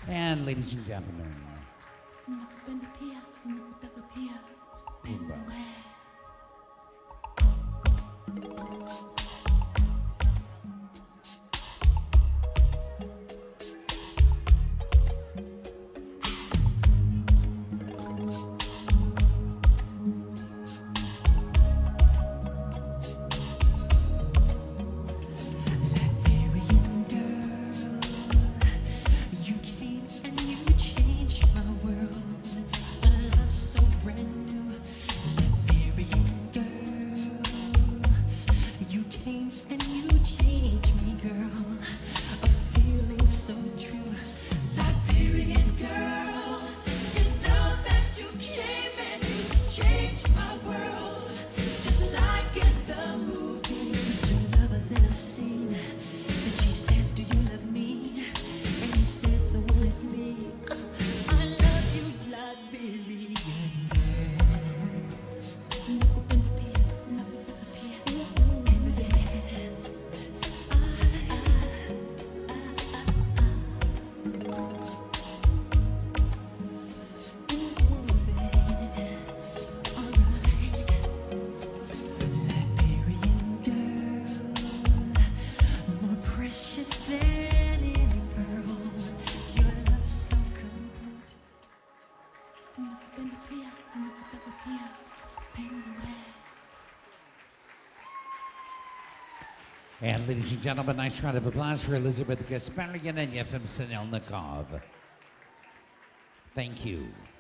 And ladies and gentlemen, nakupenda pia, nakutaka pia, penzi we. And you changed me, girl. A feeling so true. Liberian girl, you know that you came and you changed my world. Just like in the movies, two lovers in a scene. And she says, do you love me? And he says, so will it's me. I love you, Liberian girl. Nakupenda pia, nakutaka pia, penzi we. Precious than any pearl, your love so complete. Nakupenda pia, nakutaka pia, penzi we. and ladies and gentlemen, nice round of applause for Elizabeth Gasparian and Yefim Sinelnikov. Thank you.